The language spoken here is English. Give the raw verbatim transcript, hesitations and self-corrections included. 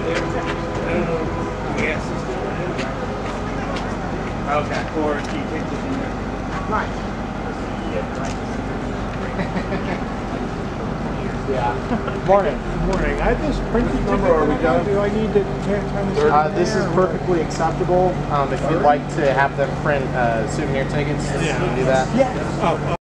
Yes. Okay. Or do you take this in there? Nice. Yeah. Morning. Morning. I have this printed number. Are we done? Do I need to turn this? Uh, this is perfectly acceptable. Um, if you'd like to have them print uh, souvenir tickets, yeah. you can do that. Yeah. Oh.